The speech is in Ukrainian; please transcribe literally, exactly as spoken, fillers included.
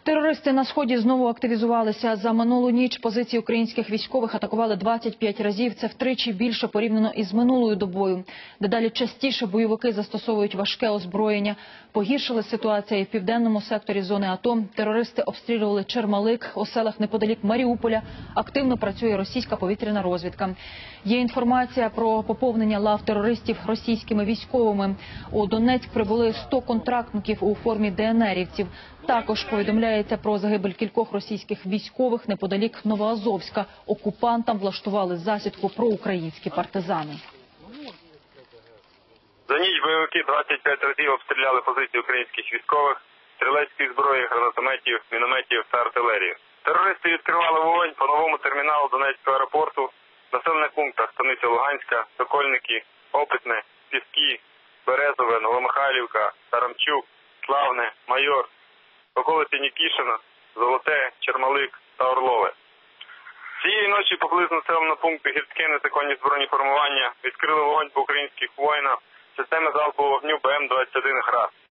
Терористи на Сході знову активізувалися. За минулу ніч позиції українських військових атакували двадцять п'ять разів. Це втричі більше порівняно із минулою добою. Дедалі частіше бойовики застосовують важке озброєння. Погіршила ситуація і в південному секторі зони АТО. Терористи обстрілювали Чермалик. У селах неподалік Маріуполя активно працює російська повітряна розвідка. Є інформація про поповнення лав терористів російськими військовими. У Донецьк прибули сто контрактників у формі ДНРівців. Також повідомляється про загибель кількох російських військових неподалік Новоазовська. Окупантам влаштували засідку проукраїнські партизани. За ніч бойовики двадцять п'ять разів обстріляли позиції українських військових, стрілецької зброї, гранатометів, мінометів та артилерії. Терористи відкривали вогонь по новому терміналу Донецького аеропорту, населених пунктах станиця Луганська, Сокольники, Опитне, Піски, Березове, Новомихайлівка, Тарамчук, Славне, Майор, околиці Нікішина, Золоте, Чермалик та Орлове. Цієї ночі поблизу населеного пункту Гірське незаконні збройні формування відкрили вогонь по українських воїнах системи залпового вогню Б М двадцять один «Град».